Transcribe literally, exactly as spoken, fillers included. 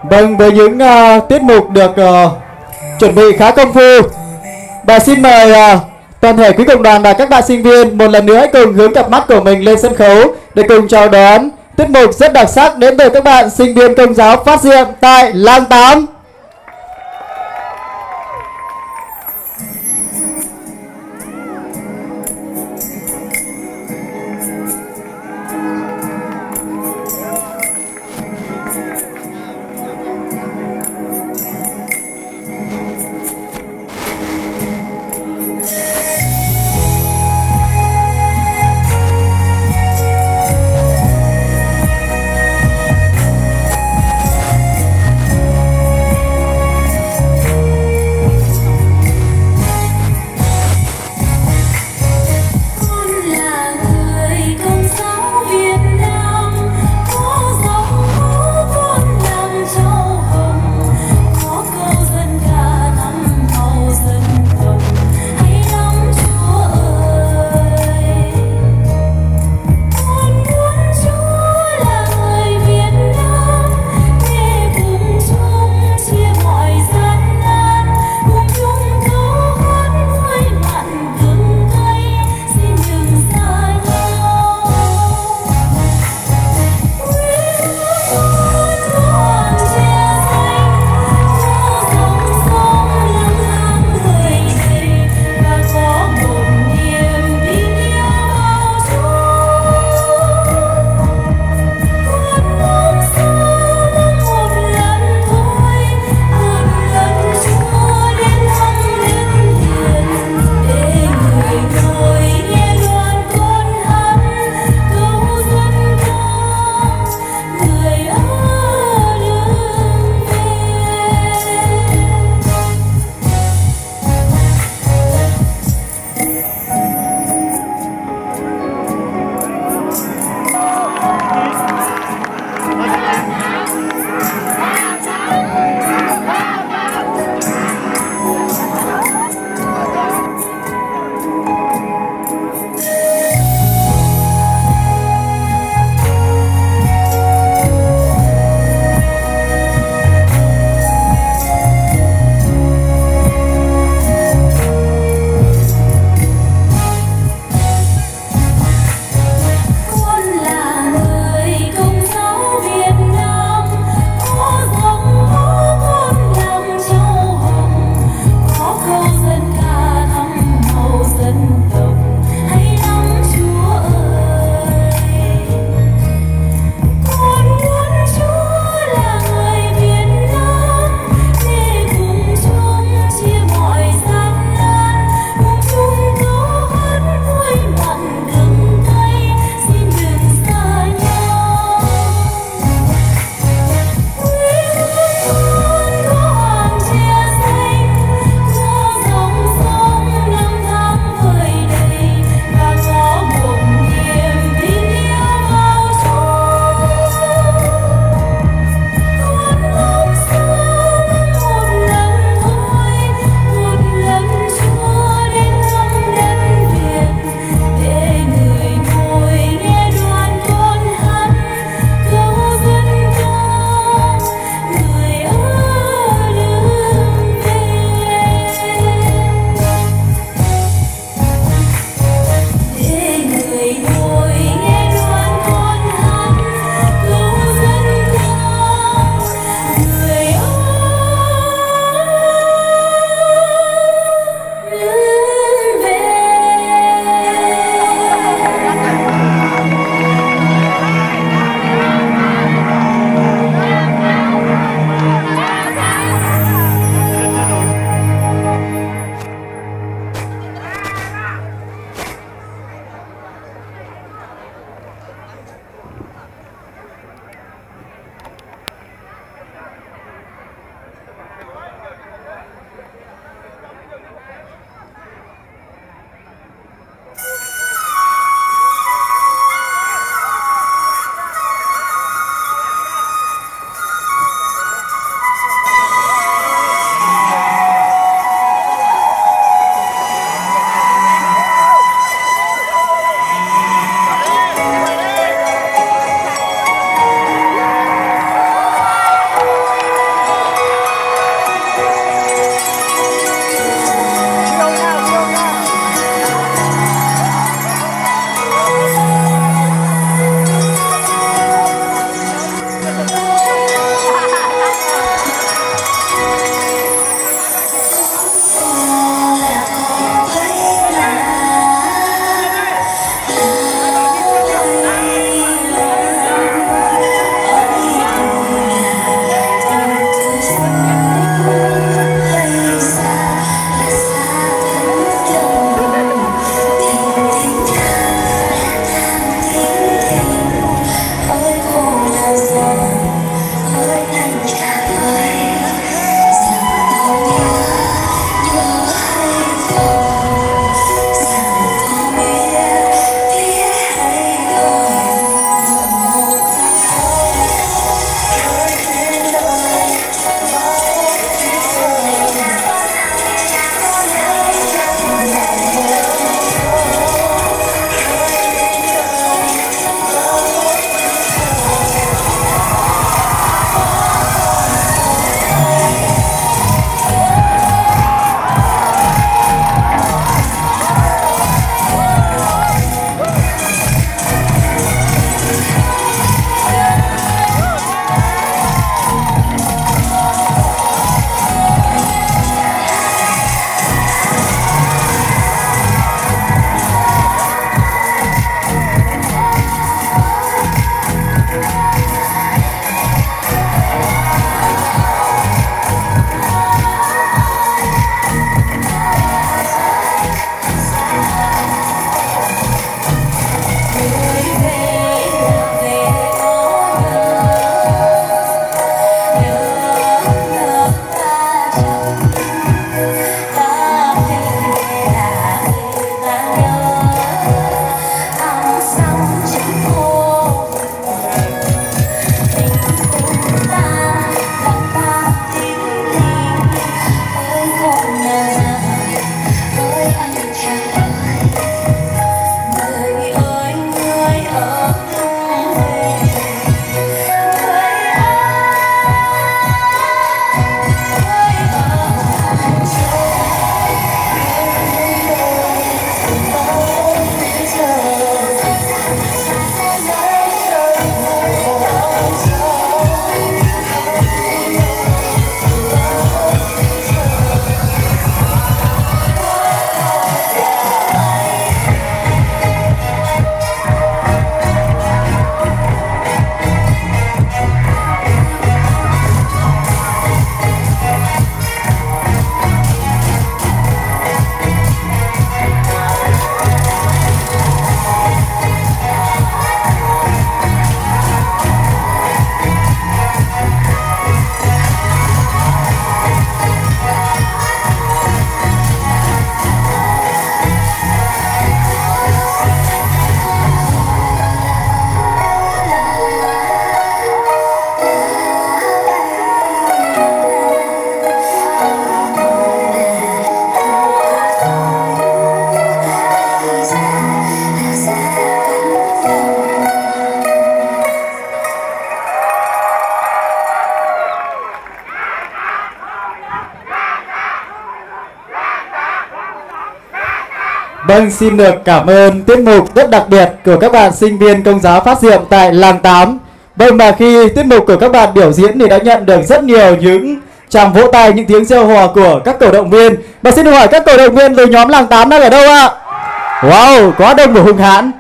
Vâng, với những uh, tiết mục được uh, chuẩn bị khá công phu, và xin mời uh, toàn thể quý cộng đoàn và các bạn sinh viên một lần nữa hãy cùng hướng cặp mắt của mình lên sân khấu để cùng chào đón tiết mục rất đặc sắc đến từ các bạn sinh viên Công giáo phát diệm tại Làng Tám. Vâng, xin được cảm ơn tiết mục rất đặc biệt của các bạn sinh viên Công giáo Phát Diệm tại làng tám. Vâng, và khi tiết mục của các bạn biểu diễn thì đã nhận được rất nhiều những tràng vỗ tay, những tiếng reo hò của các cổ động viên. Và xin hỏi các cổ động viên từ nhóm làng tám đang ở đâu ạ? Wow, quá đông và hùng hãn.